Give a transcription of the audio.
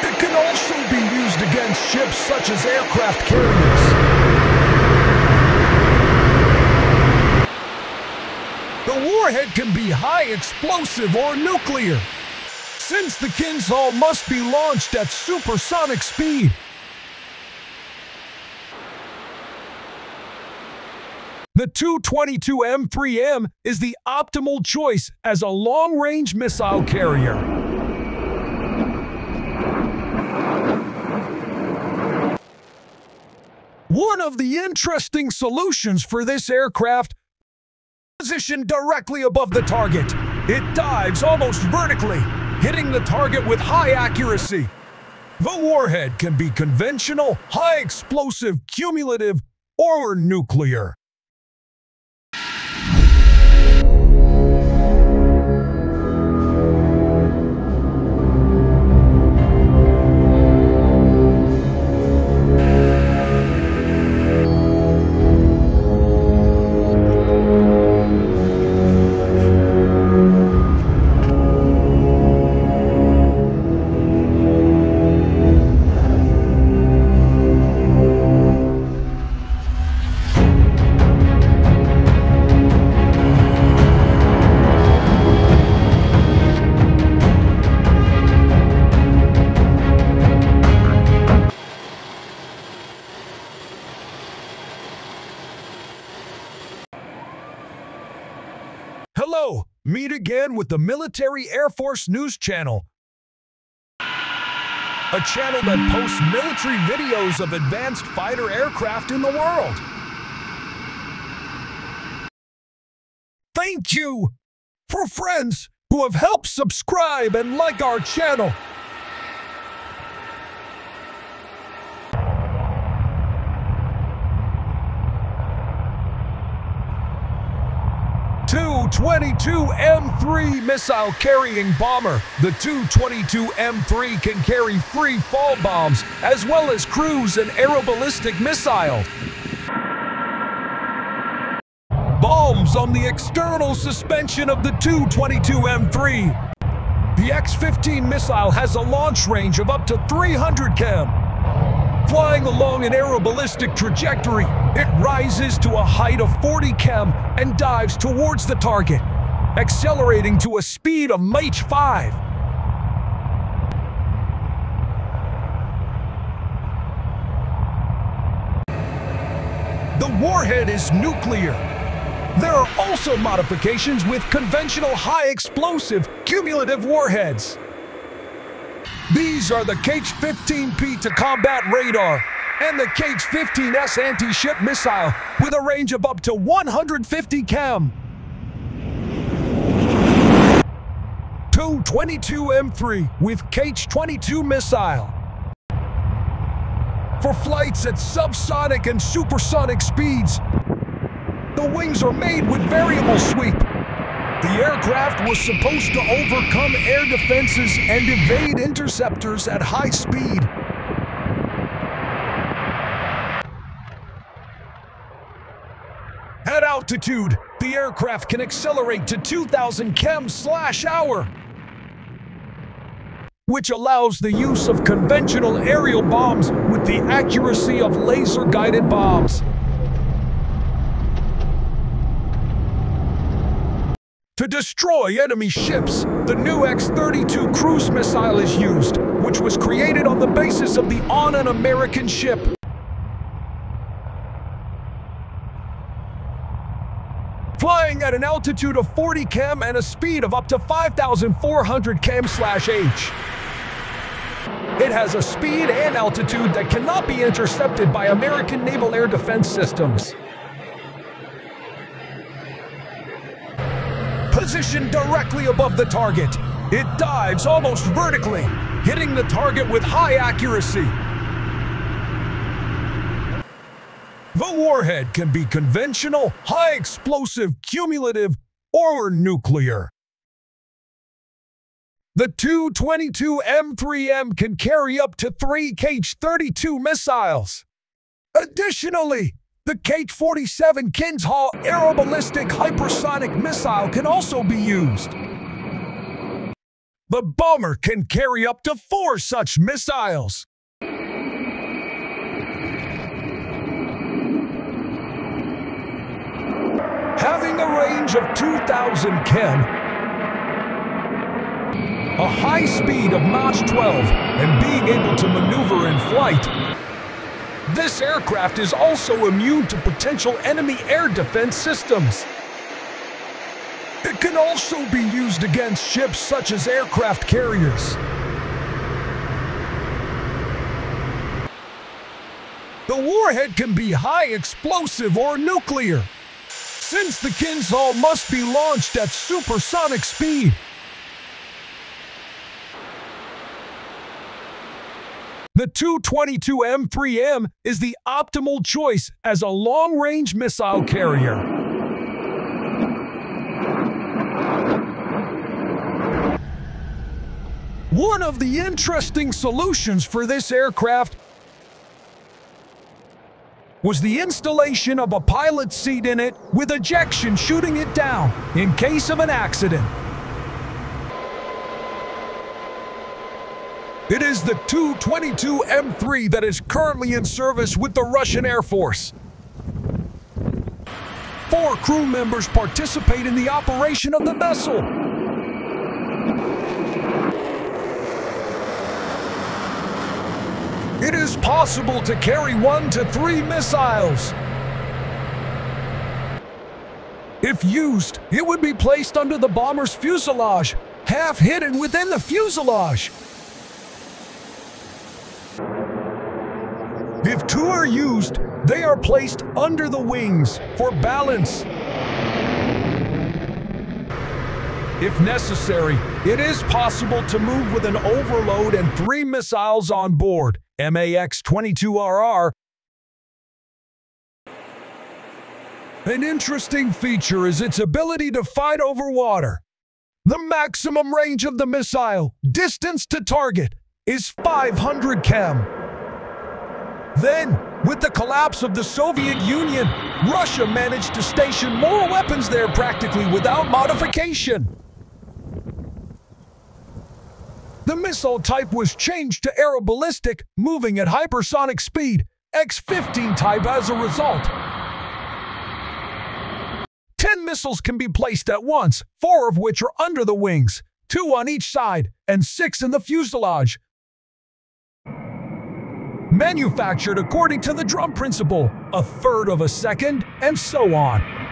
It can also be used against ships such as aircraft carriers. The warhead can be high explosive or nuclear, since the Kinzhal must be launched at supersonic speed. The Tu-22M3 is the optimal choice as a long-range missile carrier. One of the interesting solutions for this aircraft is positioned directly above the target. It dives almost vertically, hitting the target with high accuracy. The warhead can be conventional, high explosive, cumulative, or nuclear. Hello, meet again with the Military Air Force News Channel, a channel that posts military videos of advanced fighter aircraft in the world. Thank you for friends who have helped subscribe and like our channel. Tu-22M3 missile-carrying bomber. The Tu-22M3 can carry free fall bombs as well as cruise and aeroballistic missiles. Bombs on the external suspension of the Tu-22M3. The X-15 missile has a launch range of up to 300 km. Flying along an aeroballistic trajectory, it rises to a height of 40 km and dives towards the target, accelerating to a speed of Mach 5. The warhead is nuclear. There are also modifications with conventional high-explosive cumulative warheads. These are the H-15P to combat radar and the H-15S anti-ship missile with a range of up to 150 km. Tu-22M3 with H-22 missile. For flights at subsonic and supersonic speeds, the wings are made with variable sweep. The aircraft was supposed to overcome air defenses and evade interceptors at high speed. At altitude, the aircraft can accelerate to 2,000 km/h, which allows the use of conventional aerial bombs with the accuracy of laser-guided bombs. To destroy enemy ships, the new X-32 cruise missile is used, which was created on the basis of the on an American ship. Flying at an altitude of 40 km and a speed of up to 5,400 km/h. It has a speed and altitude that cannot be intercepted by American naval air defense systems. Positioned directly above the target, it dives almost vertically, hitting the target with high accuracy. The warhead can be conventional, high explosive, cumulative, or nuclear. The Tu-22M3 can carry up to 3 H-32 missiles. Additionally, the H-47 Kinzhal aeroballistic hypersonic missile can also be used. The bomber can carry up to 4 such missiles. Having a range of 2,000 km, a high speed of Mach 12, and being able to maneuver in flight, this aircraft is also immune to potential enemy air defense systems. It can also be used against ships such as aircraft carriers. The warhead can be high explosive or nuclear, since the Kinzhal must be launched at supersonic speed. The Tu-22M3 is the optimal choice as a long-range missile carrier. One of the interesting solutions for this aircraft was the installation of a pilot's seat in it with ejection shooting it down in case of an accident. It is the Tu-22M3 that is currently in service with the Russian Air Force. 4 crew members participate in the operation of the vessel. It is possible to carry 1 to 3 missiles. If used, it would be placed under the bomber's fuselage, half hidden within the fuselage. If 2 are used, they are placed under the wings for balance. If necessary, it is possible to move with an overload and 3 missiles on board. MAX-22RR. An interesting feature is its ability to fight over water. The maximum range of the missile, distance to target, is 500 km. Then, with the collapse of the Soviet Union, Russia managed to station more weapons there practically without modification. The missile type was changed to aeroballistic, moving at hypersonic speed, X-15 type as a result. 10 missiles can be placed at once, 4 of which are under the wings, 2 on each side, and 6 in the fuselage. Manufactured according to the drum principle, a third of a second, and so on.